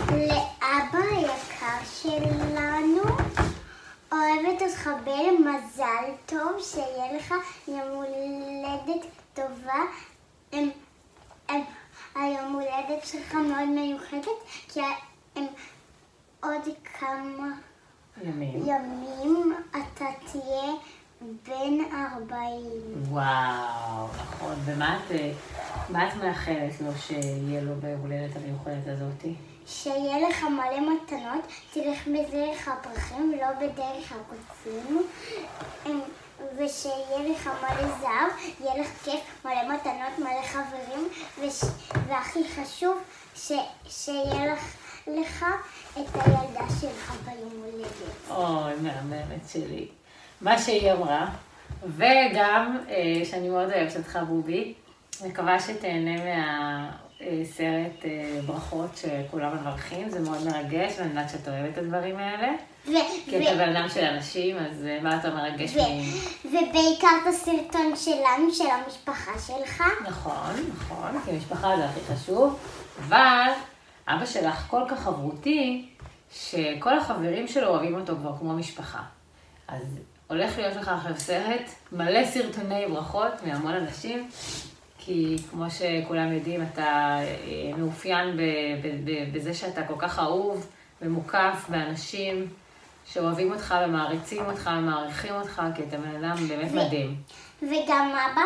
לאבא היקר שלנו, אוהבת אותך במזל טוב, שיהיה לך יום הולדת טובה. היום הולדת שלך מאוד מיוחדת, כי עוד כמה ימים אתה תהיה בן 40. וואו, נכון. ומה את מאחלת לו שיהיה לו בהולדת המיוחדת הזאת? שיהיה לך מלא מתנות, תלך בדרך הפרחים ולא בדרך הקוצים, ושיהיה לך מלא זהב, יהיה לך כיף, מלא מתנות, מלא חברים, והכי חשוב שיהיה לך את הילדה שלך ביום הולדת. אוי, מהממת שלי. מה שהיא אמרה, וגם שאני מאוד אוהבת אותך בובי, מקווה שתהנה מהסרט ברכות שכולם מברכים, זה מאוד מרגש, ואני יודעת שאת אוהבת את הדברים האלה. כי אתה בן אדם של אנשים, אז מה אתה מרגש מהם? ובעיקר את הסרטון שלנו, של המשפחה שלך. נכון, כי המשפחה זה הכי חשוב, אבל אבא שלך כל כך חברותי, שכל החברים שלו אוהבים אותו כבר כמו משפחה. אז הולך להיות לך עכשיו סרט מלא סרטוני ברכות מהמון אנשים, כי כמו שכולם יודעים, אתה מאופיין בזה שאתה כל כך אהוב ומוקף באנשים שאוהבים אותך ומעריצים אותך ומעריכים אותך, כי אתה בן אדם באמת מדהים. וגם אבא,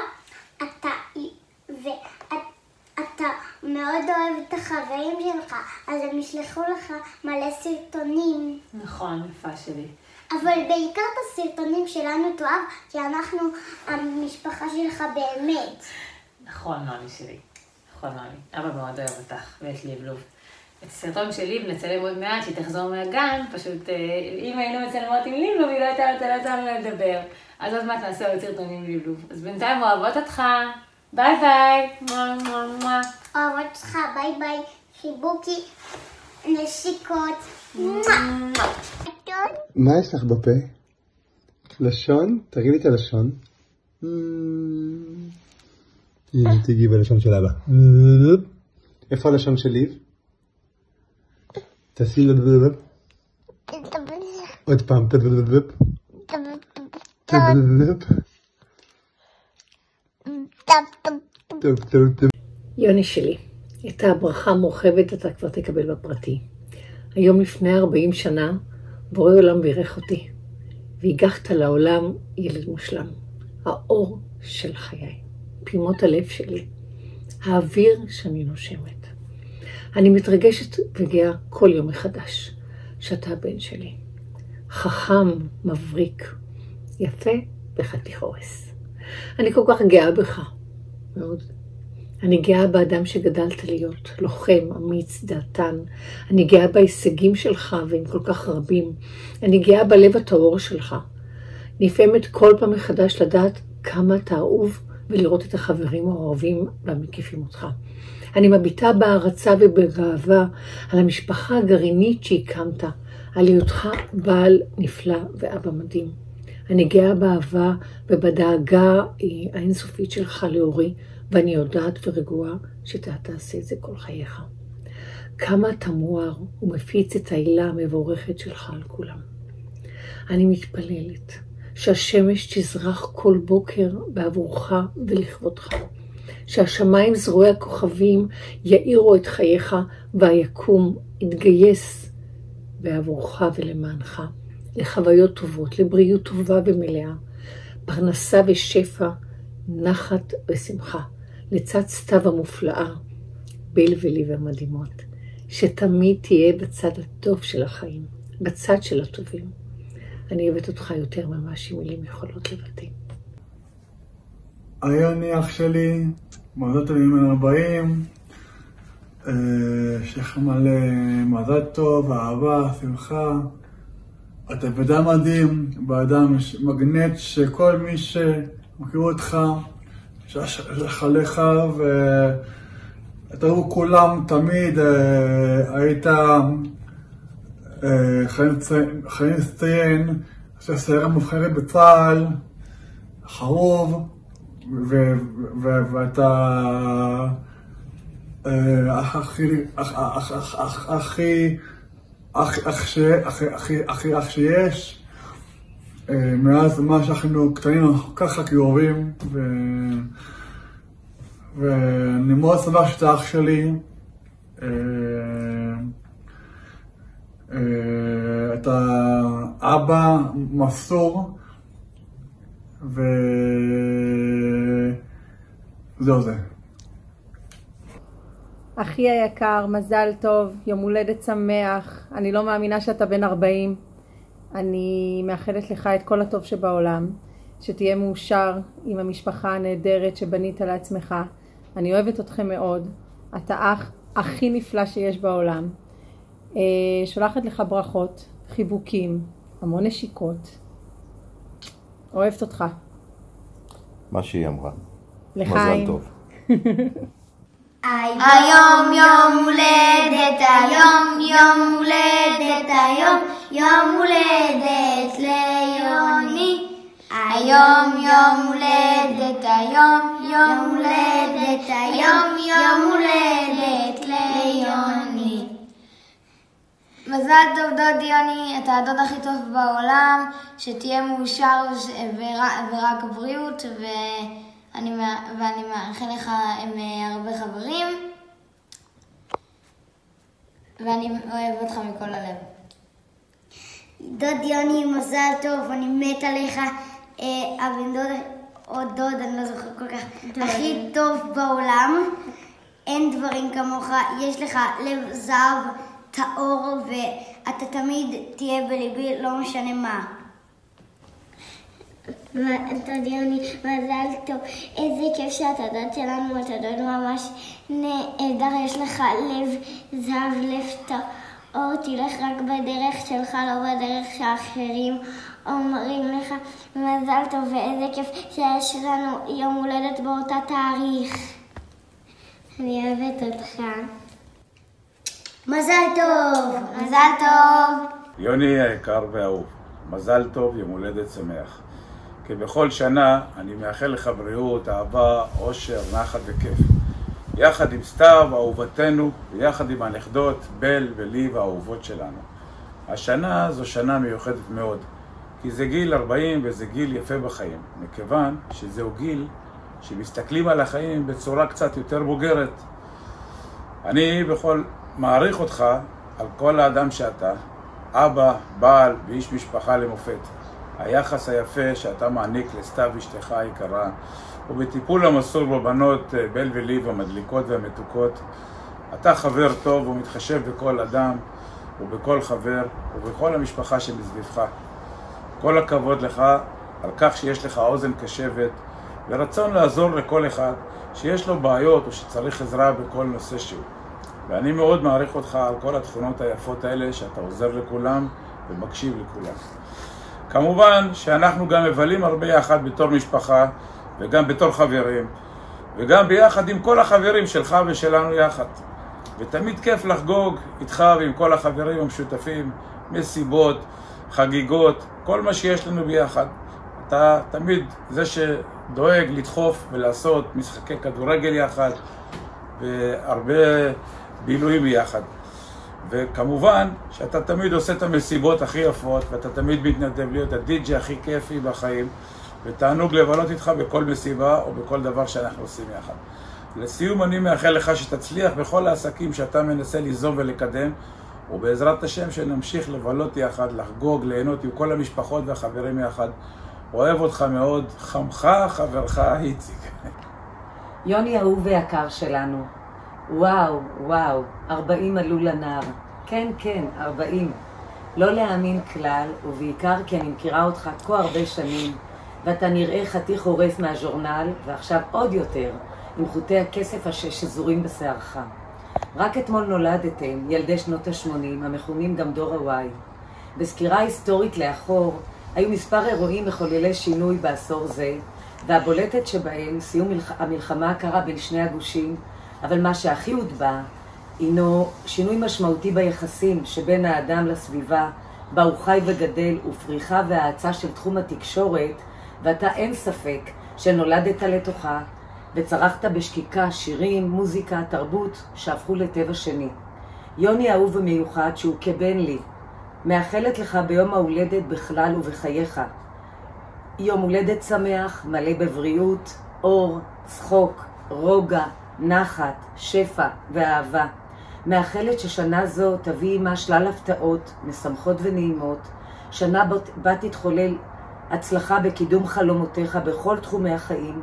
אתה מאוד אוהב את החברים שלך, אז הם ישלחו לך מלא סרטונים. נכון, יפה שלי. אבל בעיקר את הסרטונים שלנו תאהב, כי אנחנו המשפחה שלך באמת. נכון, נעמי שלי. נכון, נעמי. אבא מאוד אוהב אותך, ויש לי לבלוב. את הסרטון שלי ונצלם עוד מעט, שהיא תחזור מהגן, פשוט אם היינו מצלמות עם לבלוב, היא לא הייתה נותנת לנו לדבר. אז עוד מעט נעשה עוד סרטונים עם לבלוב. אז בינתיים אוהבות אותך. ביי ביי. אוהבות אותך, ביי ביי. חיבוקי, נשיקות. מה יש לך בפה? לשון? תראי לי את הלשון. הנה, תגיעי בלשון של אבא. איפה הלשון של ליב? תעשי לו עוד פעם. יוני שלי, את הברכה המורחבת אתה כבר תקבל בפרטי. היום לפני 40 שנה בורא עולם בירך אותי, והגחת לעולם ילד מושלם, האור של חיי, פעימות הלב שלי, האוויר שאני נושמת. אני מתרגשת וגאה כל יום מחדש שאתה הבן שלי, חכם, מבריק, יפה וחתיך הורס. אני כל כך גאה בך, מאוד. אני גאה באדם שגדלת להיות, לוחם, אמיץ, דעתן. אני גאה בהישגים שלך, והם כל כך רבים. אני גאה בלב הטהור שלך. נפעמת כל פעם מחדש לדעת כמה אתה אהוב, ולראות את החברים האוהבים והמקיפים אותך. אני מביטה בהערצה ובגאווה על המשפחה הגרעינית שהקמת, על היותך בעל נפלא ואבא מדהים. אני גאה באהבה ובדאגה האינסופית שלך לאורי, ואני יודעת ורגועה שאתה תעשה את זה כל חייך. כמה אתה מואר ומפיץ את העילה המבורכת שלך על כולם. אני מתפללת שהשמש תזרח כל בוקר בעבורך ולכבודך. שהשמיים זרועי הכוכבים יאירו את חייך והיקום יתגייס בעבורך ולמענך. לחוויות טובות, לבריאות טובה ומלאה, פרנסה ושפע, נחת ושמחה, לצד סתיו המופלאה, בל וליב המדהימות, שתמיד תהיה בצד הטוב של החיים, בצד של הטובים. אני אוהבת אותך יותר ממה שמילים יכולות לבטא. יוני אח שלי, מזל טוב עם 40, שיהיה מלא מזל טוב, אהבה, שמחה. אתה בדם מדהים, באדם מגנט שכל מי שמכיר אותך, ששלח עליך, ואתה רואה כולם תמיד, היית חיים לציין, שהסיירה מובחרת בצה"ל, חרוב, ואתה אח שיש. מאז מה שאנחנו קטנים, אנחנו ככה כהורים, ואני מאוד שמח שאתה אח שלי. אתה אבא מסור, וזהו זה. אחי היקר, מזל טוב, יום הולדת שמח. אני לא מאמינה שאתה בן 40. אני מאחלת לך את כל הטוב שבעולם, שתהיה מאושר עם המשפחה הנהדרת שבנית לעצמך. אני אוהבת אתכם מאוד. אתה אח הכי נפלא שיש בעולם. שולחת לך ברכות, חיבוקים, המון נשיקות. אוהבת אותך. מה שהיא אמרה. לחיים. מזל טוב. היום יום הולדת, היום יום הולדת, היום יום הולדת ליוני. היום יום הולדת, היום יום הולדת, היום יום הולדת ליוני. מזל טוב דוד יוני, אתה הדוד הכי טוב בעולם, שתהיה מאושר ורק בריאות, ואני מאחל לך עם הרבה חברים, ואני אוהב אותך מכל הלב. דוד יוני, מזל טוב, אני מת עליך. הבן דוד או דוד, אני לא זוכר כל כך, הכי טוב בעולם. אין דברים כמוך, יש לך לב זהב טהור, ואתה תמיד תהיה בליבי, לא משנה מה. דוד יוני, מזל טוב. איזה כיף שאתה דוד שלנו, אתה דוד ממש נהדר, יש לך לב זהב, לב טהור, תלך רק בדרך שלך, לא בדרך שאחרים אומרים לך. מזל טוב, ואיזה כיף שיש לנו יום הולדת באותה תאריך. אני אוהבת אותך. מזל טוב! מזל טוב! יוני היקר והאהוב, מזל טוב, יום הולדת שמח. כבכל שנה אני מאחל לך בריאות, אהבה, אושר, נחת וכיף. יחד עם סתיו, אהובתנו, ויחד עם הנכדות, בל וליב האהובות שלנו. השנה זו שנה מיוחדת מאוד, כי זה גיל 40 וזה גיל יפה בחיים, מכיוון שזהו גיל שמסתכלים על החיים בצורה קצת יותר בוגרת. אני מעריך אותך על כל האדם שאתה, אבא, בעל ואיש משפחה למופת. היחס היפה שאתה מעניק לסתיו אשתך היקרה, ובטיפול המסור בבנות בל וליב המדליקות והמתוקות. אתה חבר טוב ומתחשב בכל אדם ובכל חבר ובכל המשפחה שמסביבך. כל הכבוד לך על כך שיש לך אוזן קשבת ורצון לעזור לכל אחד שיש לו בעיות או שצריך עזרה בכל נושא שהוא. ואני מאוד מעריך אותך על כל התכונות היפות האלה שאתה עוזר לכולם ומקשיב לכולם. כמובן שאנחנו גם מבלים הרבה יחד בתור משפחה וגם בתור חברים וגם ביחד עם כל החברים שלך ושלנו יחד. ותמיד כיף לחגוג איתך ועם כל החברים המשותפים, מסיבות, חגיגות, כל מה שיש לנו ביחד. אתה תמיד זה שדואג לדחוף ולעשות משחקי כדורגל יחד והרבה בילויים ביחד. וכמובן שאתה תמיד עושה את המסיבות הכי יפות ואתה תמיד מתנדב להיות הדי-ג'יי הכי כיפי בחיים, ותענוג לבלות איתך בכל מסיבה או בכל דבר שאנחנו עושים יחד. לסיום אני מאחל לך שתצליח בכל העסקים שאתה מנסה ליזום ולקדם, ובעזרת השם שנמשיך לבלות יחד, לחגוג, ליהנות עם כל המשפחות והחברים יחד. אוהב אותך מאוד, חמך חברך איציק. יוני אהוב ויקר שלנו. וואו, וואו, 40 עלו לנער. כן, כן, 40. לא להאמין כלל, ובעיקר כי אני מכירה אותך כה הרבה שנים, ואתה נראה חתיך הורס מהז'ורנל, ועכשיו עוד יותר, עם חוטי הכסף שזורים בשערך. רק אתמול נולדתם, ילדי שנות ה-80, המכונים גם דור ה-Y. בסקירה היסטורית לאחור, היו מספר אירועים מחוללי שינוי בעשור זה, והבולטת שבהם סיום המלחמה הקרה בין שני הגושים, אבל מה שהכי הוטבע, הינו שינוי משמעותי ביחסים שבין האדם לסביבה, בה הוא חי וגדל, ופריחה והאצה של תחום התקשורת, ואתה אין ספק שנולדת לתוכה, וצרחת בשקיקה שירים, מוזיקה, תרבות שהפכו לטבע שני. יוני אהוב ומיוחד שהוא כבן לי, מאחלת לך ביום ההולדת בכלל ובחייך. יום הולדת שמח, מלא בבריאות, אור, צחוק, רוגע, נחת, שפע ואהבה. מאחלת ששנה זו תביא עמה שלל הפתעות, משמחות ונעימות, שנה בה תתחולל הצלחה בקידום חלומותיך בכל תחומי החיים,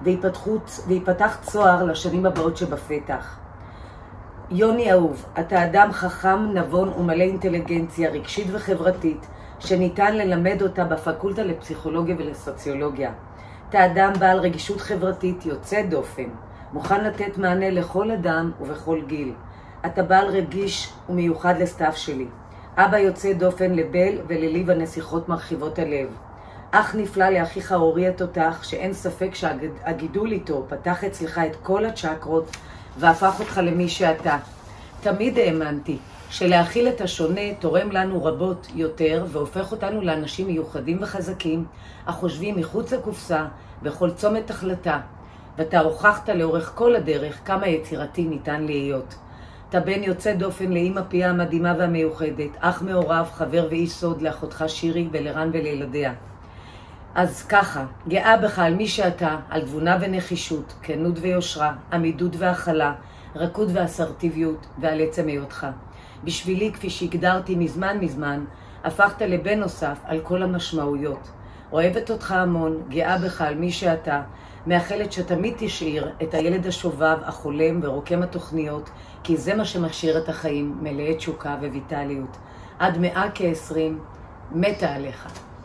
ויפתח צוהר לשנים הבאות שבפתח. יוני אהוב, אתה אדם חכם, נבון ומלא אינטליגנציה רגשית וחברתית, שניתן ללמד אותה בפקולטה לפסיכולוגיה ולסוציולוגיה. אתה אדם בעל רגישות חברתית יוצא דופן, מוכן לתת מענה לכל אדם ובכל גיל. אתה בעל רגיש ומיוחד לסתיו שלי. אבא יוצא דופן לבל ולליב הנסיכות מרחיבות הלב. אח נפלא לאחיך אורי התותח, שאין ספק שהגידול איתו פתח אצלך את כל הצ'קרות והפך אותך למי שאתה. תמיד האמנתי שלהכיל את השונה תורם לנו רבות יותר והופך אותנו לאנשים מיוחדים וחזקים, החושבים מחוץ לקופסה בכל צומת החלטה. ואתה הוכחת לאורך כל הדרך כמה יצירתי ניתן להיות. אתה בן יוצא דופן לאמא פיה המדהימה והמיוחדת, אח מעורב, חבר ואיש סוד לאחותך שירי ולרן ולילדיה. אז ככה, גאה בך על מי שאתה, על תבונה ונחישות, כנות ויושרה, עמידות והכלה, רכות ואסרטיביות ועל עצם היותך. בשבילי, כפי שהגדרתי מזמן, הפכת לבן נוסף על כל המשמעויות. אוהבת אותך המון, גאה בך על מי שאתה, מאחלת שתמיד תשאיר את הילד השובב, החולם ורוקם התוכניות, כי זה מה שמשאיר את החיים, מלאי תשוקה וויטליות. עד 120, מתה עליך.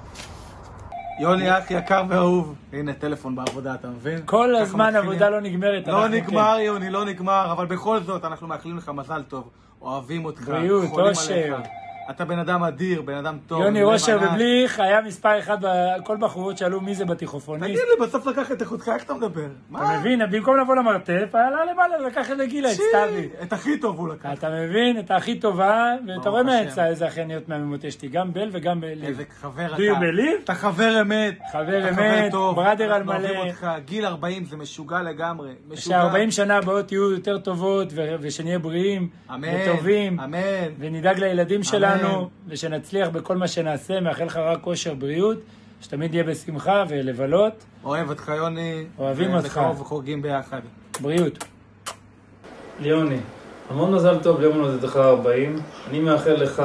יוני, אח יקר ואהוב. הנה, טלפון בעבודה, אתה מבין? כל הזמן עבודה לא נגמרת. לא נגמר, יוני, לא נגמר, אבל בכל זאת אנחנו מאחלים לך מזל טוב. אוהבים אותך, בריאות, אושר. אתה בן אדם אדיר, בן אדם טוב. יוני אושר בבליך היה מספר אחד, כל בחורות שאלו מי זה בתיכופוניסט. תגיד לי, בסוף לקח את איכותך, איך אתה מדבר? אתה מבין, במקום לבוא למרתף, עלה למעלה, לקח את הגילה, את סתיוי. את הכי טוב הוא לקח. אתה מבין, את הכי טובה, ואתה רואה מהצעה איזה אחייניות מהממות יש לי, גם בל וגם בליב. איזה חבר אתה. בליב בליב? אתה חבר אמת. חבר אמת, בראדר על מלא. גיל 40 זה משוגע לגמרי. ש40 שנה הבאות יהיו יותר טובות, ושנהיה בריאים וטובים. אמן. ונדאג לילדים שלנו, ושנצליח בכל מה שנעשה. מאחל לך רק כושר בריאות, שתמיד יהיה בשמחה ולבלות. אוהב אותך יוני. אוהבים אותך. ובקרוב וחוגגים ביחד. בריאות. ליוני, המון מזל טוב ליום הולדתך 40. אני מאחל לך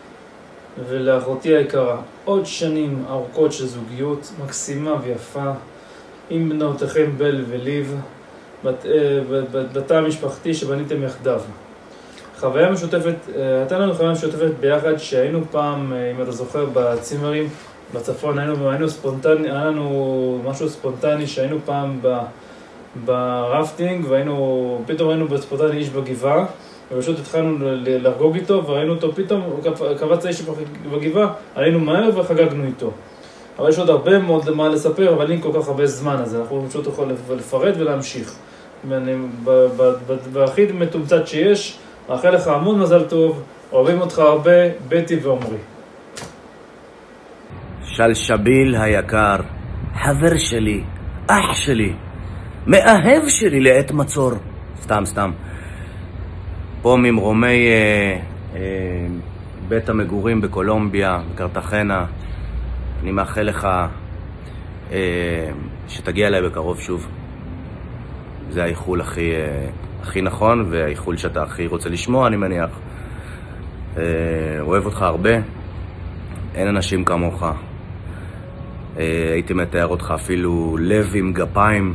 ולאחותי היקרה עוד שנים ארוכות של זוגיות מקסימה ויפה עם בנותיכם בל וליב, בתא המשפחתי שבניתם יחדיו. חוויה משותפת, הייתה לנו חוויה משותפת ביחד שהיינו פעם, אם אתה זוכר, בצימרים בצפון, היינו ספונטני, היה לנו משהו ספונטני שהיינו פעם ברפטינג, פתאום היינו בספונטני איש בגבעה, ופשוט התחלנו לחגוג איתו, וראינו אותו פתאום, הוא קבץ האיש בגבעה, עלינו מהר וחגגנו איתו. אבל יש עוד הרבה מאוד מה לספר, אבל אין כל כך הרבה זמן, אז אנחנו פשוט יכולים לפרט ולהמשיך. והכי מתומצת שיש, מאחל לך המון מזל טוב, אוהבים אותך הרבה, בטי ועומרי. שלשביל היקר, חבר שלי, אח שלי, מאהב שלי לעת מצור. סתם. פה ממרומי בית המגורים בקולומביה, בקרטחנה, אני מאחל לך שתגיע אליי בקרוב שוב. זה האיחול הכי נכון, והאיחול שאתה הכי רוצה לשמוע, אני מניח. אוהב אותך הרבה, אין אנשים כמוך. הייתי מתאר אותך אפילו לב עם גפיים.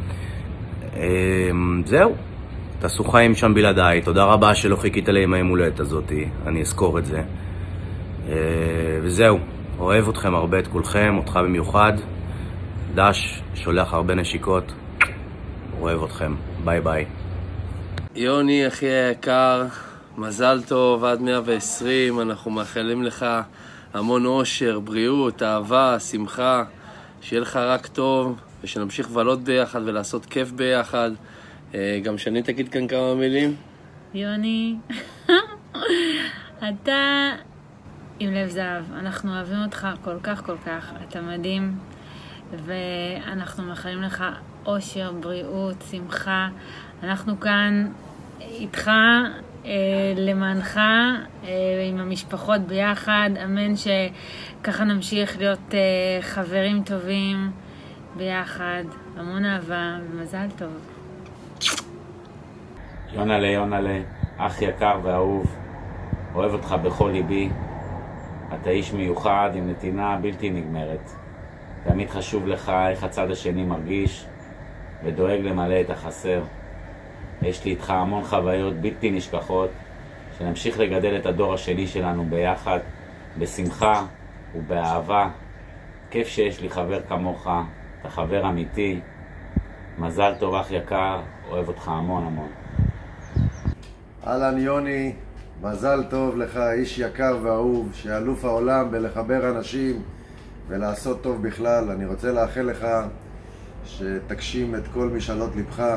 זהו, תעשו חיים שם בלעדיי. תודה רבה שלא חיכית לי עם ההולדת הזאת, אני אזכור את זה. וזהו, אוהב אתכם הרבה, את כולכם, אותך במיוחד. דש, שולח הרבה נשיקות. אוהב אתכם, ביי ביי. יוני, אחי היקר, מזל טוב עד 120, אנחנו מאחלים לך המון אושר, בריאות, אהבה, שמחה, שיהיה לך רק טוב, ושנמשיך לבלות ביחד ולעשות כיף ביחד. גם שאני תגיד כאן כמה מילים. יוני, אתה עם לב זהב, אנחנו אוהבים אותך כל כך, אתה מדהים, ואנחנו מאחלים לך אושר, בריאות, שמחה. אנחנו כאן איתך, למענך, עם המשפחות ביחד. אמן שככה נמשיך להיות חברים טובים ביחד. המון אהבה ומזל טוב. יונלה, אח יקר ואהוב, אוהב אותך בכל ליבי. אתה איש מיוחד עם נתינה בלתי נגמרת. תמיד חשוב לך איך הצד השני מרגיש ודואג למלא את החסר. יש לי איתך המון חוויות בלתי נשכחות, שנמשיך לגדל את הדור השני שלנו ביחד, בשמחה ובאהבה. כיף שיש לי חבר כמוך, אתה חבר אמיתי. מזל טוב אח יקר, אוהב אותך המון המון. אהלן יוני, מזל טוב לך, איש יקר ואהוב, שאלוף העולם בלחבר אנשים ולעשות טוב בכלל. אני רוצה לאחל לך שתגשים את כל משאלות לבך,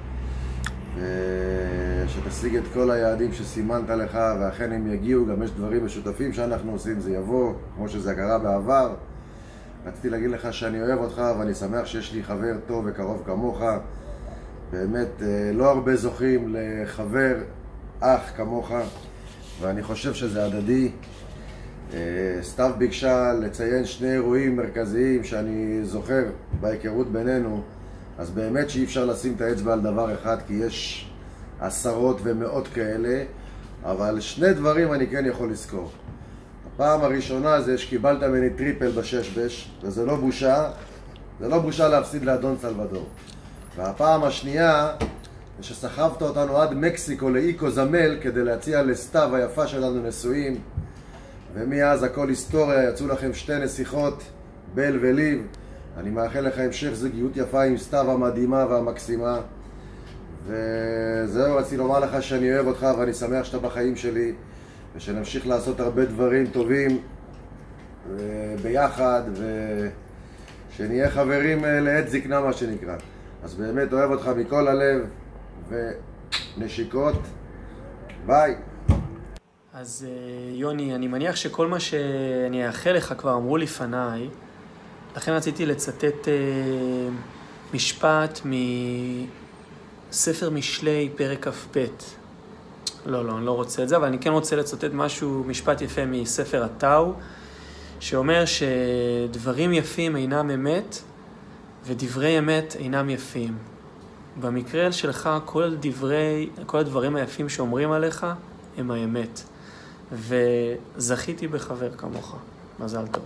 שתשיג את כל היעדים שסימנת לך, ואכן הם יגיעו. גם יש דברים משותפים שאנחנו עושים, זה יבוא, כמו שזה קרה בעבר. רציתי להגיד לך שאני אוהב אותך, ואני שמח שיש לי חבר טוב וקרוב כמוך. באמת לא הרבה זוכים לחבר אח כמוך, ואני חושב שזה הדדי. סתיו ביקשה לציין שני אירועים מרכזיים שאני זוכר בהיכרות בינינו, אז באמת שאי אפשר לשים את האצבע על דבר אחד, כי יש עשרות ומאות כאלה, אבל שני דברים אני כן יכול לזכור. הפעם הראשונה זה שקיבלת ממני טריפל בשש-בש, וזה לא בושה, זה לא בושה להפסיד לאדון סלבדור. והפעם השנייה זה שסחבת אותנו עד מקסיקו לאיקו זמל כדי להציע לסתיו היפה שלנו נשואים, ומאז הכל היסטוריה. יצאו לכם שתי נסיכות, בל וליב. אני מאחל לך המשך זוגיות יפה עם סתיו המדהימה והמקסימה. וזהו, רציתי לומר לך שאני אוהב אותך ואני שמח שאתה בחיים שלי, ושנמשיך לעשות הרבה דברים טובים ביחד, ושנהיה חברים לעת זקנה מה שנקרא. אז באמת אוהב אותך מכל הלב, ונשיקות, ביי. אז יוני, אני מניח שכל מה שאני אאחל לך כבר אמרו לפניי, לכן רציתי לצטט משפט מספר משלי פרק כ"ב. לא, אני לא רוצה את זה, אבל אני כן רוצה לצטט משפט יפה מספר התאו, שאומר שדברים יפים אינם אמת, ודברי אמת אינם יפים. במקרה שלך, כל הדברים היפים שאומרים עליך הם האמת. וזכיתי בחבר כמוך. מזל טוב.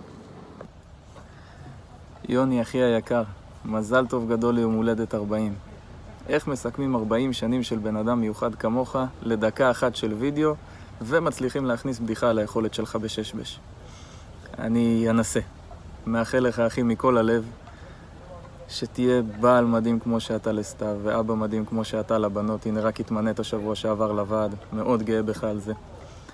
יוני, אחי היקר, מזל טוב גדול ליום הולדת 40. איך מסכמים 40 שנים של בן אדם מיוחד כמוך לדקה אחת של וידאו, ומצליחים להכניס בדיחה על היכולת שלך בשש-בש. אני אנסה. מאחל לך, אחי, מכל הלב, שתהיה בעל מדהים כמו שאתה לסתיו, ואבא מדהים כמו שאתה לבנות. הנה, רק התמנית שבוע שעבר לוועד, מאוד גאה בך על זה.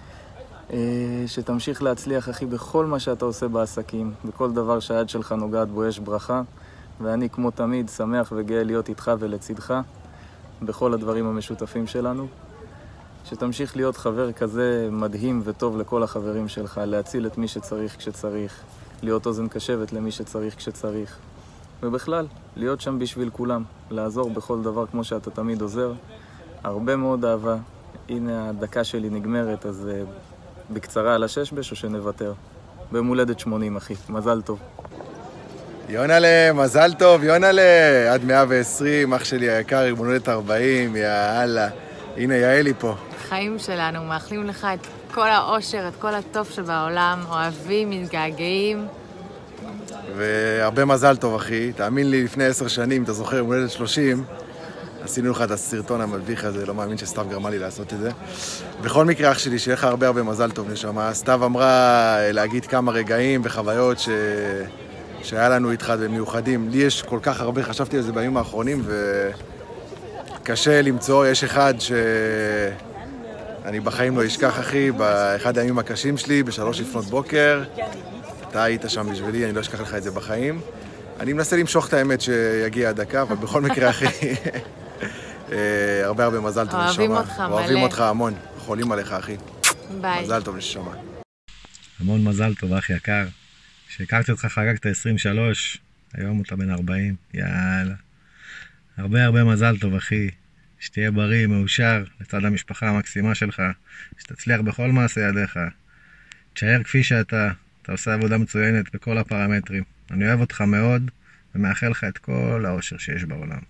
שתמשיך להצליח, אחי, בכל מה שאתה עושה בעסקים, בכל דבר שהיד שלך נוגעת בו יש ברכה, ואני כמו תמיד שמח וגאה להיות איתך ולצידך בכל הדברים המשותפים שלנו. שתמשיך להיות חבר כזה מדהים וטוב לכל החברים שלך, להציל את מי שצריך כשצריך, להיות אוזן קשבת למי שצריך כשצריך, ובכלל, להיות שם בשביל כולם, לעזור בכל דבר כמו שאתה תמיד עוזר. הרבה מאוד אהבה. הנה הדקה שלי נגמרת, אז בקצרה על השש-בש או שנוותר? במולדת 80, אחי. מזל טוב. יונלה, מזל טוב, יונלה. עד 120, אח שלי היקר, במולדת 40, יאללה. הנה, יעלי פה. חיים שלנו, מאחלים לך את כל האושר, את כל הטוב שבעולם, אוהבים, מתגעגעים. והרבה מזל טוב, אחי. תאמין לי, לפני 10 שנים, אתה זוכר, במולדת 30, עשינו לך את הסרטון המלביך הזה, לא מאמין שסתיו גרמה לי לעשות את זה. בכל מקרה, אח שלי, שיהיה לך הרבה מזל טוב, נשמה. סתיו אמרה להגיד כמה רגעים וחוויות שהיה לנו איתך במיוחדים. לי יש כל כך הרבה, חשבתי על זה בימים האחרונים, וקשה למצוא. יש אחד שאני בחיים לא אשכח, אחי, באחד הימים הקשים שלי, ב3 לפנות בוקר. אתה היית שם בשבילי, אני לא אשכח לך את זה בחיים. אני מנסה למשוך את האמת שיגיע הדקה, אבל בכל מקרה, אחי, הרבה מזל טוב, נשמה. אוהבים אותך מלא. אוהבים אותך המון, חולים עליך, אחי. ביי. מזל טוב, נשמה. המון מזל טוב, אחי יקר. כשהכרתי אותך חגגת 23, היום אתה בן 40, יאללה. הרבה מזל טוב, אחי. שתהיה בריא, מאושר, לצד המשפחה המקסימה שלך. שתצליח בכל מעשה ידיך. תשאר כפי שאתה עושה עבודה מצוינת בכל הפרמטרים. אני אוהב אותך מאוד, ומאחל לך את כל האושר שיש בעולם.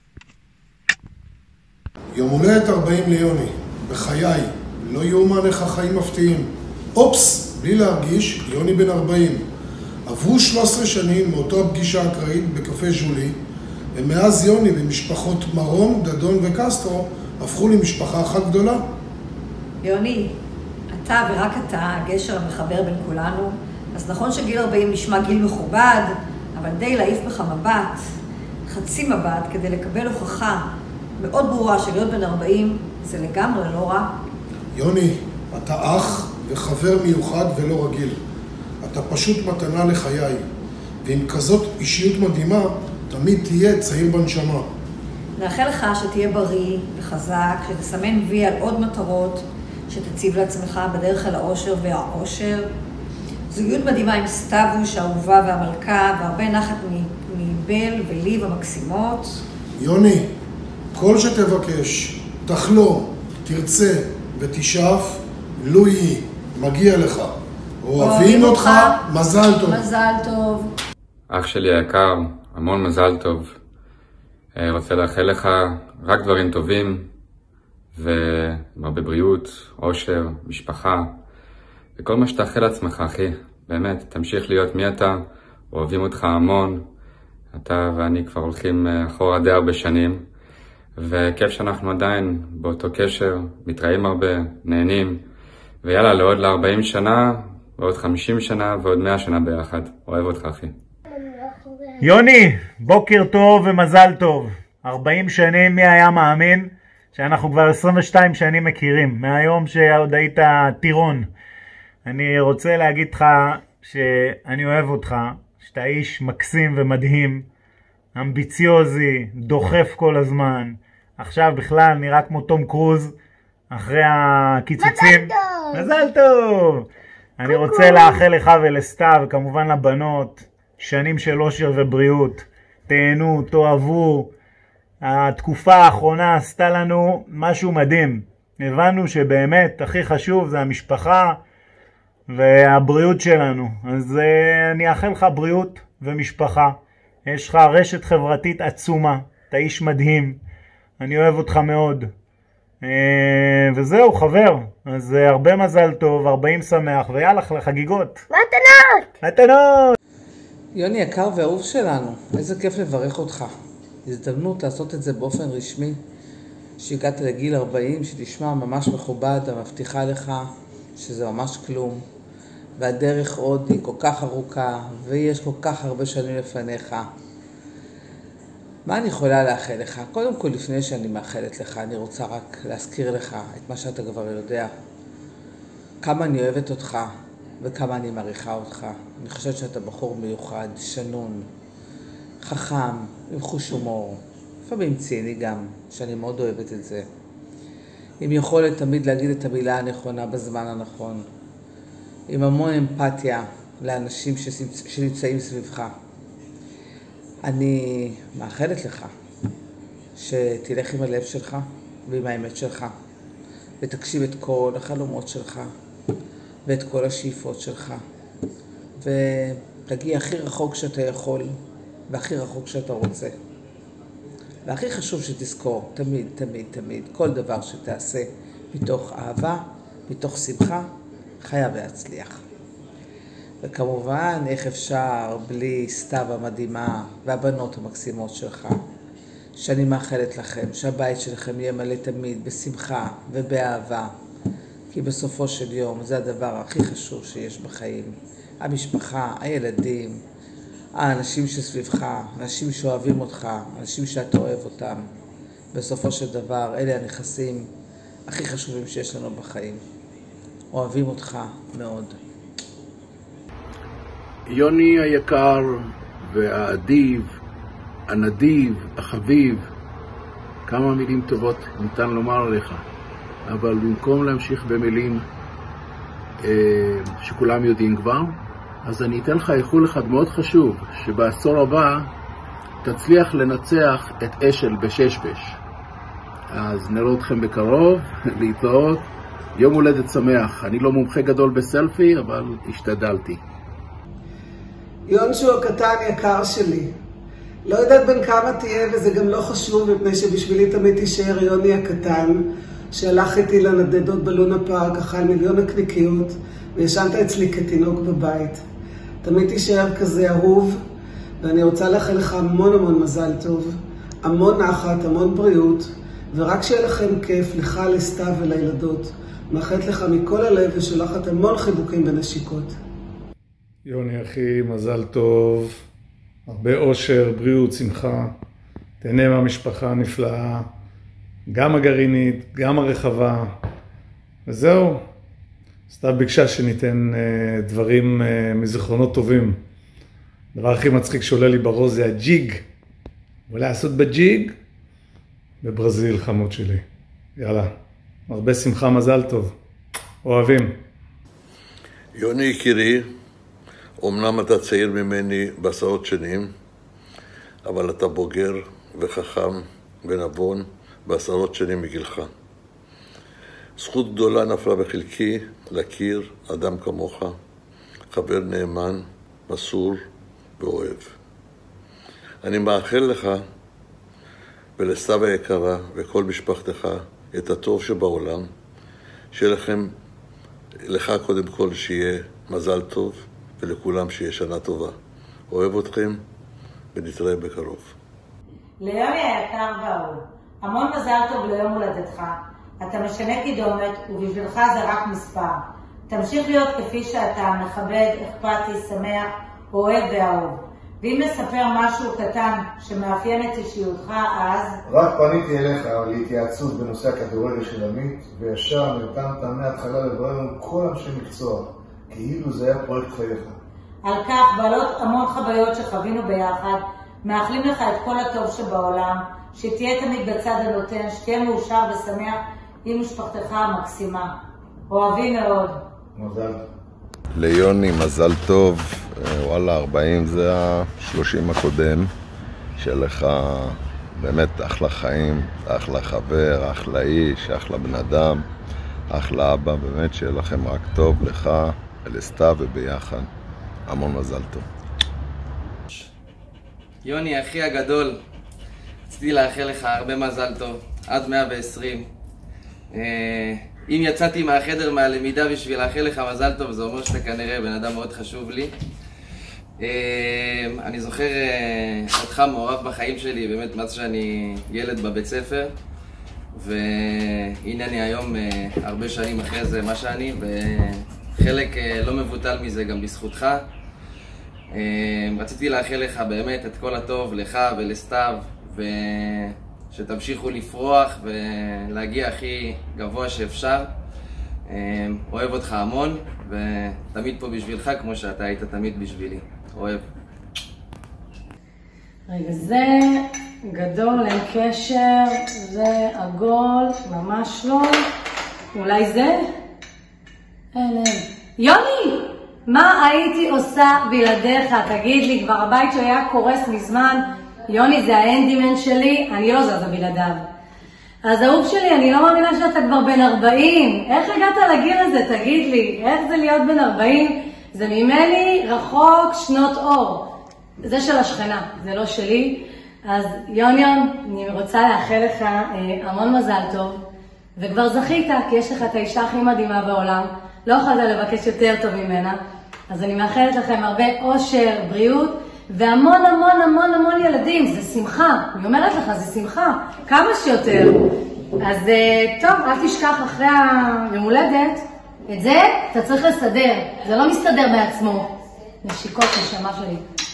יום הולדת 40 ליוני. בחיי, לא יאומן איך החיים מפתיעים. אופס, בלי להרגיש, יוני בן 40. עברו 13 שנים מאותו הפגישה אקראית בקפה ז'ולי, ומאז יוני ומשפחות מרום, דדון וקסטרו הפכו למשפחה אחת גדולה. יוני, אתה ורק אתה, הגשר המחבר בין כולנו, אז נכון שגיל 40 נשמע גיל מכובד, אבל די להעיף בך מבט, חצי מבט, כדי לקבל הוכחה מאוד ברורה של להיות בן 40, זה לגמרי לא רע. יוני, אתה אח וחבר מיוחד ולא רגיל. אתה פשוט מתנה לחיי, ועם כזאת אישיות מדהימה, תמיד תהיה צעיר בנשמה. נאחל לך שתהיה בריא וחזק, שתסמן וי על עוד מטרות, שתציב לעצמך בדרך אל האושר והאושר. זוגיות מדהימה עם סטבוש, האהובה והמלכה, והרבה נחת מבל וליב המקסימות. יוני, כל שתבקש, תחלום, תרצה ותשאף, לו יהי, מגיע לך. אוהבים אותך, מזל טוב. מזל טוב. אח שלי היקר, המון מזל טוב. רוצה לאחל לך רק דברים טובים, והרבה בריאות, אושר, משפחה, וכל מה שתאחל לעצמך, אחי. באמת, תמשיך להיות מי אתה, אוהבים אותך המון. אתה ואני כבר הולכים אחורה די הרבה שנים, וכיף שאנחנו עדיין באותו קשר, מתראים הרבה, נהנים, ויאללה, לעוד ל-40 שנה, ועוד 50 שנה, ועוד 100 שנה ביחד. אוהב אותך, אחי. יוני, בוקר טוב ומזל טוב. 40 שנים, מי היה מאמין שאנחנו כבר 22 שנים מכירים, מהיום שעוד היית טירון. אני רוצה להגיד לך שאני אוהב אותך, שאתה איש מקסים ומדהים, אמביציוזי, דוחף כל הזמן. עכשיו בכלל נראה כמו תום קרוז, אחרי הקיצוצים. מזל טוב! מזל טוב! אני רוצה לאחל לך ולסתיו, וכמובן לבנות, שנים של אושר ובריאות. תהנו, תאהבו. התקופה האחרונה עשתה לנו משהו מדהים. הבנו שבאמת הכי חשוב זה המשפחה והבריאות שלנו. אז אני אאחל לך בריאות ומשפחה. יש לך רשת חברתית עצומה. אתה איש מדהים. אני אוהב אותך מאוד. וזהו, חבר. אז הרבה מזל טוב, 40 שמח, ויאללה לחגיגות. מתנות! יוני יקר ואהוב שלנו, איזה כיף לברך אותך. הזדמנות לעשות את זה באופן רשמי. שהגעת לגיל 40, שתשמע ממש מכובד, המבטיחה לך שזה ממש כלום. והדרך עוד היא כל כך ארוכה, ויש כל כך הרבה שנים לפניך. מה אני יכולה לאחל לך? קודם כל, לפני שאני מאחלת לך, אני רוצה רק להזכיר לך את מה שאתה כבר יודע. כמה אני אוהבת אותך וכמה אני מעריכה אותך. אני חושבת שאתה בחור מיוחד, שנון, חכם, עם חוש הומור, לפעמים ציני גם, שאני מאוד אוהבת את זה. עם יכולת תמיד להגיד את המילה הנכונה בזמן הנכון. עם המון אמפתיה לאנשים שנמצאים סביבך. אני מאחלת לך שתלך עם הלב שלך ועם האמת שלך, ותקשיב את כל החלומות שלך ואת כל השאיפות שלך, ותגיע הכי רחוק שאתה יכול והכי רחוק שאתה רוצה. והכי חשוב שתזכור, תמיד, תמיד, תמיד, כל דבר שתעשה מתוך אהבה, מתוך שמחה, חייב להצליח. וכמובן, איך אפשר בלי סתיו המדהימה והבנות המקסימות שלך, שאני מאחלת לכם שהבית שלכם יהיה מלא תמיד בשמחה ובאהבה, כי בסופו של יום זה הדבר הכי חשוב שיש בחיים. המשפחה, הילדים, האנשים שסביבך, אנשים שאוהבים אותך, אנשים שאתה אוהב אותם. בסופו של דבר, אלה הנכסים הכי חשובים שיש לנו בחיים. אוהבים אותך מאוד. יוני היקר והאדיב, הנדיב, החביב, כמה מילים טובות ניתן לומר לך, אבל במקום להמשיך במילים שכולם יודעים כבר, אז אני אתן לך איחול אחד מאוד חשוב, שבעשור הבא תצליח לנצח את אשל בששבש. אז נראה אתכם בקרוב, להתראות. יום הולדת שמח. אני לא מומחה גדול בסלפי, אבל השתדלתי. יונשו הקטן יקר שלי, לא יודעת בין כמה תהיה, וזה גם לא חשוב, מפני שבשבילי תמיד תישאר יוני הקטן, שהלך איתי לנדדות בלונה פארק, אכל מיליון נקניקיות, וישנת אצלי כתינוק בבית. תמיד תישאר כזה אהוב, ואני רוצה לאחל לך המון המון מזל טוב, המון נחת, המון בריאות, ורק שיהיה לכם כיף, לך, לסתיו ולילדות. מאחלת לך מכל הלב ושולחת המון חיבוקים ונשיקות. יוני אחי, מזל טוב, הרבה אושר, בריאות, שמחה, תהנה מהמשפחה הנפלאה, גם הגרעינית, גם הרחבה, וזהו. סתיו ביקשה שניתן דברים מזיכרונות טובים. הדבר הכי מצחיק שעולה לי בראש זה הג'יג. ולעשות בג'יג בברזיל, חמוד שלי. יאללה, הרבה שמחה, מזל טוב. אוהבים. יוני יקירי, אמנם אתה צעיר ממני בעשרות שנים, אבל אתה בוגר וחכם ונבון בעשרות שנים מגילך. זכות גדולה נפלה בחלקי להכיר אדם כמוך, חבר נאמן, מסור ואוהב. אני מאחל לך ולסתיו היקרה וכל משפחתך את הטוב שבעולם, שיהיה לך קודם כל שיהיה מזל טוב, ולכולם שיהיה שנה טובה. אוהב אתכם ונתראה בקרוב. ליוני היקר והאהוב, המון מזל טוב ליום הולדתך. אתה משנה קידומת ובשבילך זה רק מספר. תמשיך להיות כפי שאתה, מכבד, אכפתי, שמח, אוהב ואהוב. ואם נספר משהו קטן שמאפיין את אישיותך אז... רק פניתי אליך להתייעצות בנושא הכדורגל של עמית, וישר נרתמת מההתחלה לברר עם כל אנשי מקצוע, כאילו זה היה פרויקט חייך. על כך, בעלות המון חוויות שחווינו ביחד, מאחלים לך את כל הטוב שבעולם, שתהיה תמיד בצד הנותן, שתהיה מאושר ושמח עם משפחתך המקסימה. אוהבים מאוד. מזל. ליוני מזל טוב, וואלה 40 זה ה-30 הקודם, שלך באמת אחלה חיים, אחלה חבר, אחלה איש, אחלה בן אדם, אחלה אבא, באמת שיהיה לכם רק טוב, לך ולסתיו וביחד. המון מזל טוב. יוני אחי הגדול, רציתי לאחל לך הרבה מזל טוב, עד 120. אם יצאתי מהחדר מהלמידה בשביל לאחל לך מזל טוב, זה אומר שאתה כנראה בן אדם מאוד חשוב לי. אני זוכר אותך מעורב בחיים שלי, באמת מאז שאני ילד בבית ספר, והנה אני היום הרבה שנים אחרי זה מה שאני, וחלק לא מבוטל מזה גם בזכותך. רציתי לאחל לך באמת את כל הטוב, לך ולסתיו, שתמשיכו לפרוח ולהגיע הכי גבוה שאפשר. אוהב אותך המון, ותמיד פה בשבילך כמו שאתה היית תמיד בשבילי. אוהב. רגע, זה גדול, אין קשר, זה עגול, ממש לא. אולי זה? אין. יוני! מה הייתי עושה בלעדיך? תגיד לי, כבר הבית שהיה קורס מזמן. יוני זה האנדימן שלי, אני לא זזה בלעדיו. אז אהוב שלי, אני לא מאמינה שאתה כבר בן 40. איך הגעת לגיל הזה? תגיד לי, איך זה להיות בן 40? זה ממני רחוק שנות אור. זה של השכנה, זה לא שלי. אז יוניון, אני רוצה לאחל לך המון מזל טוב. וכבר זכית, כי יש לך את האישה הכי מדהימה בעולם. לא יכולת לבקש יותר טוב ממנה. אז אני מאחלת לכם הרבה אושר, בריאות, והמון המון המון המון ילדים. זה שמחה. אני אומרת לך, זה שמחה. כמה שיותר. אז טוב, אל תשכח אחרי היום הולדת. את זה אתה צריך לסדר. זה לא מסתדר בעצמו. נשיקות נשמה שלי.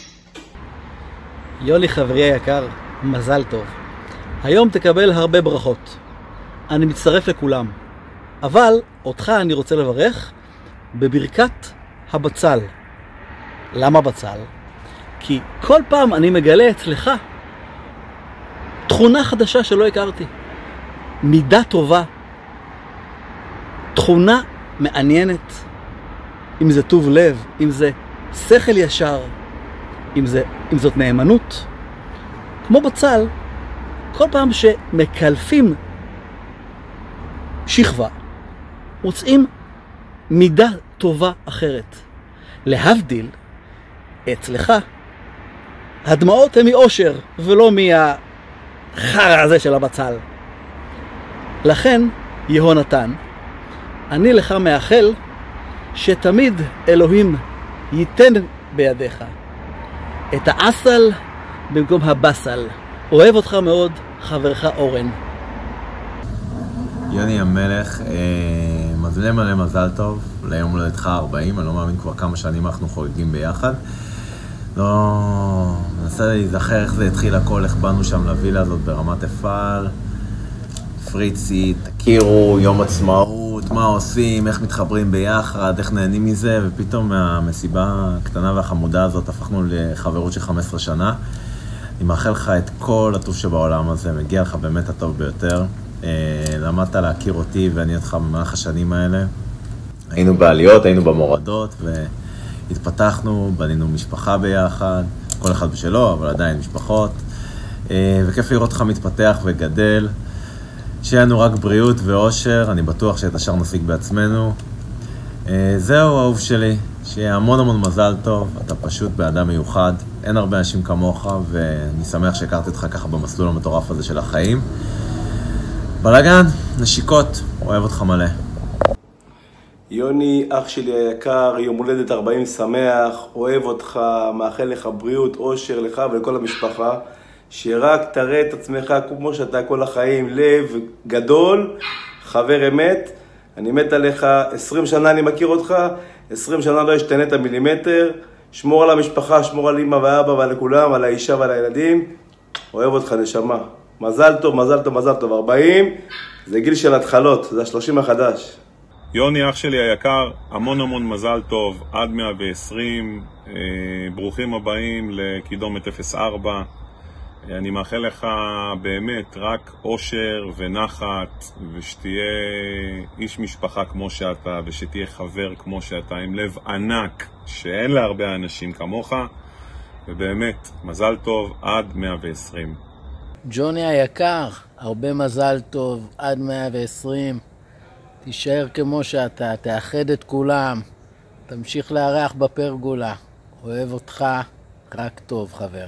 יולי חברי היקר, מזל טוב. היום תקבל הרבה ברכות. אני מצטרף לכולם. אבל אותך אני רוצה לברך בברכת הבצל. למה בצל? כי כל פעם אני מגלה אצלך תכונה חדשה שלא הכרתי. מידה טובה. תכונה מעניינת. אם זה טוב לב, אם זה שכל ישר, אם זאת נאמנות. כמו בצל, כל פעם שמקלפים שכבה, מוצאים מידה טובה אחרת. להבדיל, אצלך, הדמעות הן מאושר ולא מהחרא הזה של הבצל. לכן, יהונתן, אני לך מאחל שתמיד אלוהים ייתן בידיך את האסל במקום הבסל. אוהב אותך מאוד, חברך אורן. יוני המלך, מלא מזל טוב ליום הולדתך 40, אני לא מאמין כבר כמה שנים אנחנו חוגגים ביחד. לא, מנסה להיזכר איך זה התחיל הכל, איך באנו שם לווילה הזאת ברמת אפעל, פריצי, תכירו, יום עצמאות, מה עושים, איך מתחברים ביחד, איך נהנים מזה, ופתאום מהמסיבה הקטנה והחמודה הזאת הפכנו לחברות של 15 שנה. אני מאחל לך את כל הטוב שבעולם הזה, מגיע לך באמת הטוב ביותר. למדת להכיר אותי ואני אותך במהלך השנים האלה. היינו בעליות, היינו במורדות והתפתחנו, בנינו משפחה ביחד, כל אחד בשלו, אבל עדיין משפחות. וכיף לראות אותך מתפתח וגדל. שיהיה לנו רק בריאות ואושר, אני בטוח שאת השאר נשיג בעצמנו. זהו, אהוב שלי, שיהיה המון מזל טוב, אתה פשוט באדם מיוחד, אין הרבה אנשים כמוך, ואני שמח שהכרתי אותך ככה במסלול המטורף הזה של החיים. בלגן, נשיקות, אוהב אותך מלא. יוני, אח שלי היקר, יום הולדת 40 שמח, אוהב אותך, מאחל לך בריאות, אושר לך ולכל המשפחה. שרק תראה את עצמך כמו שאתה כל החיים, לב גדול, חבר אמת. אני מת עליך, 20 שנה אני מכיר אותך, 20 שנה לא השתנית מילימטר. שמור על המשפחה, שמור על אמא ואבא ועל כולם, על האישה ועל הילדים. אוהב אותך נשמה. מזל טוב, מזל טוב, מזל טוב. 40 זה גיל של התחלות, זה ה-30 החדש. יוני אח שלי היקר, המון מזל טוב, עד 120, ברוכים הבאים לקידומת 04. אני מאחל לך באמת רק אושר ונחת, ושתהיה איש משפחה כמו שאתה, ושתהיה חבר כמו שאתה, עם לב ענק שאין לה הרבה אנשים כמוך, ובאמת מזל טוב עד 120. ג'וני היקר, הרבה מזל טוב עד 120. תישאר כמו שאתה, תאחד את כולם, תמשיך לארח בפרגולה. אוהב אותך, רק טוב חבר.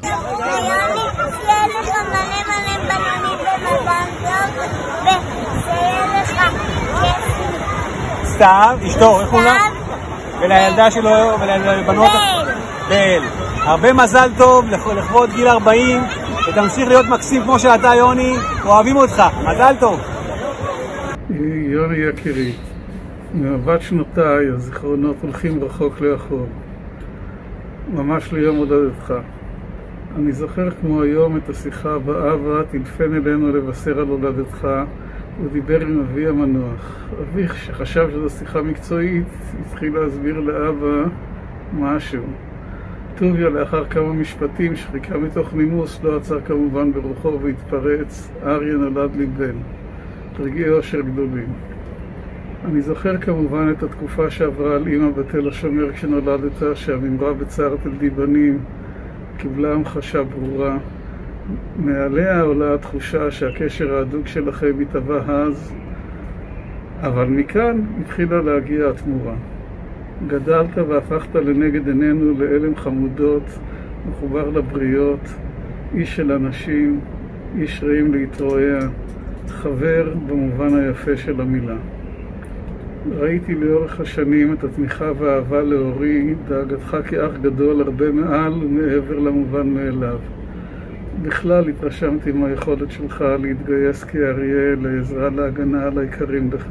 סתיו, אשתו, איך קוראים לה? ולילדה שלו, ולבנות... בל. הרבה מזל טוב לכבוד גיל 40, ותמשיך להיות מקסים כמו שאתה יוני, אוהבים אותך, מזל טוב. יוני יקירי, מאהבת שנותיי, הזיכרונות הולכים רחוק לאחור. ממש ליום הולדתך. אני זוכר כמו היום את השיחה הבאה, תלפן אלינו לבשר על הולדתך, הוא דיבר עם אבי המנוח. אבי שחשב שזו שיחה מקצועית, התחיל להסביר לאבא משהו. טוביה לאחר כמה משפטים שחיכה מתוך נימוס לא עצר כמובן ברוחו והתפרץ, אריה נולד לי בן. רגעי אושר גדולים. אני זוכר כמובן את התקופה שעברה על אמא בתל השומר כשנולדת, שהממרה בצער תלדי בנים קיבלה המחשה ברורה. מעליה עולה התחושה שהקשר ההדוק שלכם התהווה אז, אבל מכאן התחילה להגיע התמורה. גדלת והפכת לנגד עינינו לאלם חמודות, מחובר לבריות, איש של אנשים, איש רעים להתרועע, חבר במובן היפה של המילה. ראיתי לאורך השנים את התמיכה והאהבה להורי, דאגתך כאח גדול הרבה מעל ומעבר למובן מאליו. בכלל התרשמתי מהיכולת שלך להתגייס כאריה לעזרה להגנה על היקרים לך.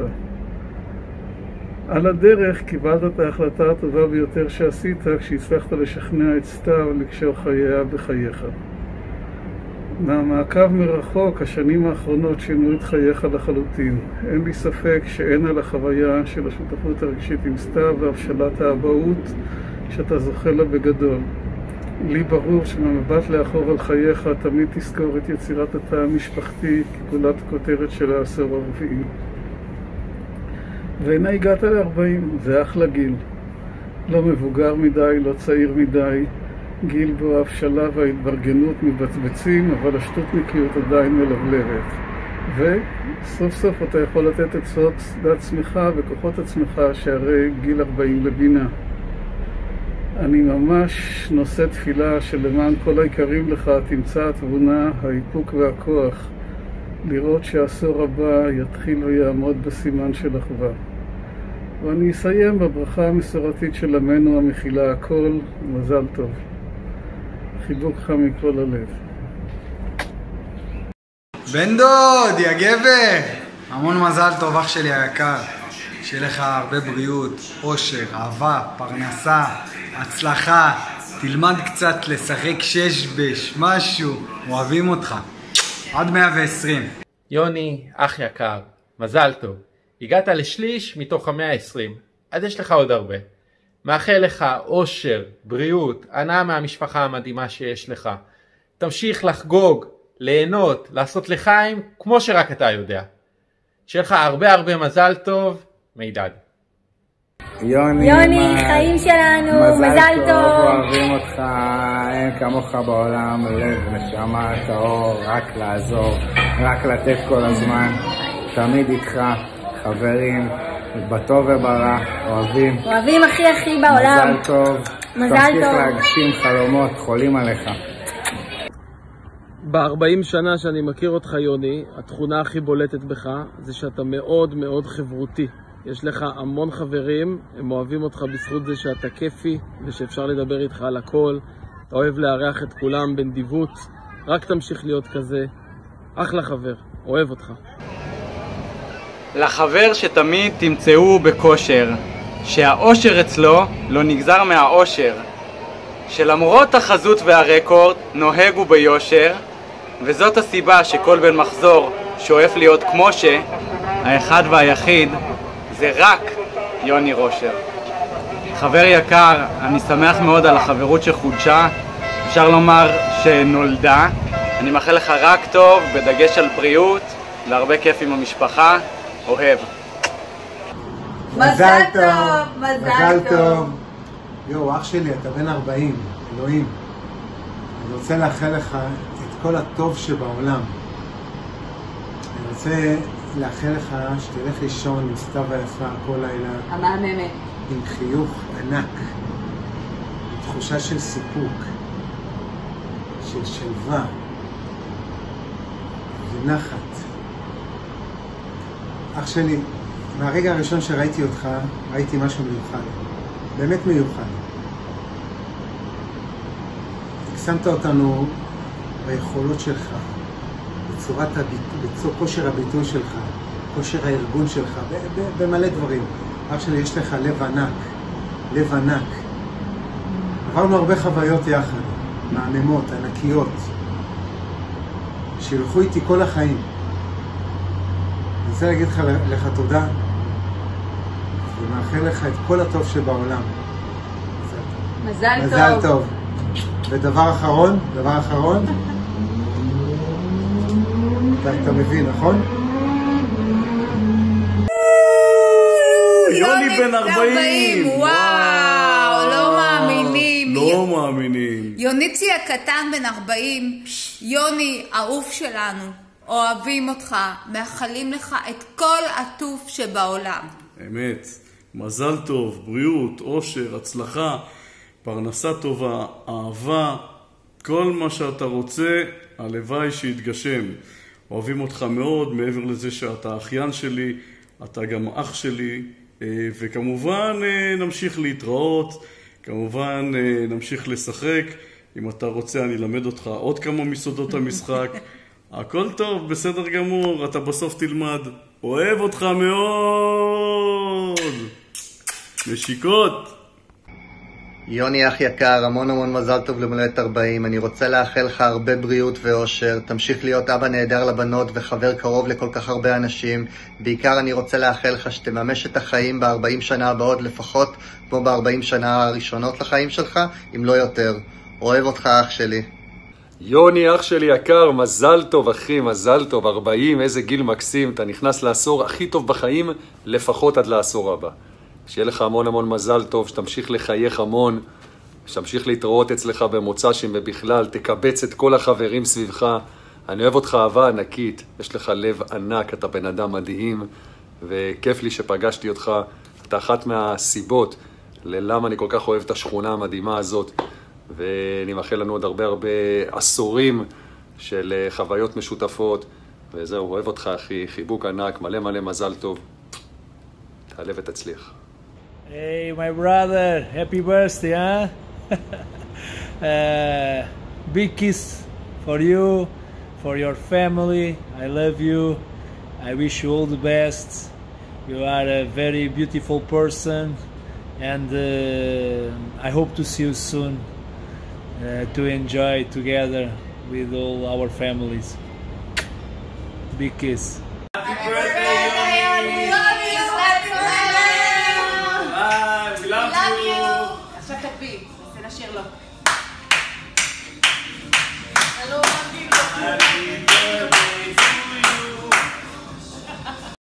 על הדרך קיבלת את ההחלטה הטובה ביותר שעשית כשהצלחת לשכנע את סתיו לקשור חייה בחייך. מהמעקב מרחוק, השנים האחרונות שינו את חייך לחלוטין. אין לי ספק שאין על החוויה של השותפות הרגשית עם סתיו והבשלת האבהות שאתה זוכה לה בגדול. לי ברור שממבט לאחור על חייך תמיד תזכור את יצירת התא המשפחתי כגולת כותרת של העשור הרביעי. והנה הגעת ל-40, זה אחלה גיל. לא מבוגר מדי, לא צעיר מדי. גיל בו ההבשלה וההתברגנות מבצבצים, אבל השטותניקיות עדיין מלבלבת. וסוף סוף אתה יכול לתת עצות לעצמך וכוחות עצמך שהרי גיל 40 לבינה. אני ממש נושא תפילה שלמען כל היקרים לך תמצא התבונה, האיפוק והכוח לראות שהעשור הבא יתחיל ויעמוד בסימן של אחווה. ואני אסיים בברכה המסורתית של עמנו המכילה הכל, מזל טוב. חיבוק חם מכל הלב. בן דוד, יא גבר! המון מזל טוב, אח שלי היקר. שיהיה לך הרבה בריאות, אושר, אהבה, פרנסה, הצלחה. תלמד קצת לשחק שש-בש, משהו. אוהבים אותך. עד 120. יוני, אח יקר, מזל טוב. הגעת לשליש מתוך 120, אז יש לך עוד הרבה. מאחל לך אושר, בריאות, הנאה מהמשפחה המדהימה שיש לך. תמשיך לחגוג, ליהנות, לעשות לחיים, כמו שרק אתה יודע. שיהיה לך הרבה מזל טוב, מידד. יוני, חיים שלנו, מזל טוב. אוהבים אותך, אין כמוך בעולם, לב, נשמה, טהור, רק לעזור, רק לתת כל הזמן, תמיד איתך, חברים, בטוב וברע, אוהבים. אוהבים הכי בעולם. מזל טוב. תמשיך להגשים חלומות, חולים עליך. ב-40 שנה שאני מכיר אותך, יוני, התכונה הכי בולטת בך זה שאתה מאוד חברותי. יש לך המון חברים, הם אוהבים אותך בזכות זה שאתה כיפי ושאפשר לדבר איתך על הכל. אתה אוהב לארח את כולם בנדיבות, רק תמשיך להיות כזה. אחלה חבר, אוהב אותך. לחבר שתמיד תמצאו בכושר, שהאושר אצלו לא נגזר מהאושר, שלמרות החזות והרקורד נוהגו ביושר, וזאת הסיבה שכל בן מחזור שואף להיות כמו שהאחד והיחיד זה רק יוני רושר. חבר יקר, אני שמח מאוד על החברות שחודשה, אפשר לומר שנולדה. אני מאחל לך רק טוב, בדגש על בריאות, להרבה כיף עם המשפחה, אוהב. מזל טוב, מזל טוב. יואו, אח שלי, אתה בן 40, אלוהים. אני רוצה לאחל לך את כל הטוב שבעולם. אני רוצה לאחל לך שתלך לישון עם סתיו היפה כל לילה. המהממת. עם חיוך ענק, עם תחושה של סיפוק, של שלווה ונחת. אח שלי, מהרגע הראשון שראיתי אותך, ראיתי משהו מיוחד. באמת מיוחד. הקסמת אותנו ביכולות שלך, בכושר הביטוי שלך, כושר הארגון שלך, במלא דברים. אח שלי, יש לך לב ענק, לב ענק. עברנו הרבה חוויות יחד, מעממות, ענקיות, שילכו איתי כל החיים. אני רוצה להגיד לך תודה, ומאחל לך את כל הטוב שבעולם. מזל טוב. ודבר אחרון, אתה מבין, נכון? יוני בן 40! וואו, לא מאמינים. יוניצי הקטן בן 40, יוני, אהוב שלנו, אוהבים אותך, מאחלים לך את כל הטוב שבעולם. אמת, מזל טוב, בריאות, אושר, הצלחה, פרנסה טובה, אהבה, כל מה שאתה רוצה, הלוואי שיתגשם. אוהבים אותך מאוד, מעבר לזה שאתה אחיין שלי, אתה גם אח שלי, וכמובן נמשיך להתראות, כמובן נמשיך לשחק. אם אתה רוצה אני אלמד אותך עוד כמה מסודות המשחק. הכל טוב, בסדר גמור, אתה בסוף תלמד. אוהב אותך מאוד. נשיקות. יוני אח יקר, המון מזל טוב למולדת 40. אני רוצה לאחל לך הרבה בריאות ואושר. תמשיך להיות אבא נהדר לבנות וחבר קרוב לכל כך הרבה אנשים. בעיקר אני רוצה לאחל לך שתממש את החיים ב-40 שנה הבאות לפחות, כמו ב-40 שנה הראשונות לחיים שלך, אם לא יותר. אוהב אותך אח שלי. יוני אח שלי יקר, מזל טוב אחי, מזל טוב, 40, איזה גיל מקסים. אתה נכנס לעשור הכי טוב בחיים, לפחות עד לעשור הבא. שיהיה לך המון מזל טוב, שתמשיך לחייך המון, שתמשיך להתראות אצלך במוצ"שים ובכלל, תקבץ את כל החברים סביבך. אני אוהב אותך אהבה ענקית, יש לך לב ענק, אתה בן אדם מדהים, וכיף לי שפגשתי אותך. אתה אחת מהסיבות ללמה אני כל כך אוהב את השכונה המדהימה הזאת, ואני מאחל לנו עוד הרבה עשורים של חוויות משותפות, וזהו, אוהב אותך אחי, חיבוק ענק, מלא מלא מזל טוב, תעלה ותצליח. Hey my brother, happy birthday, huh? Big kiss for you, for your family. I love you. I wish you all the best. You are a very beautiful person, and I hope to see you soon to enjoy together with all our families. Big kiss. Happy birthday!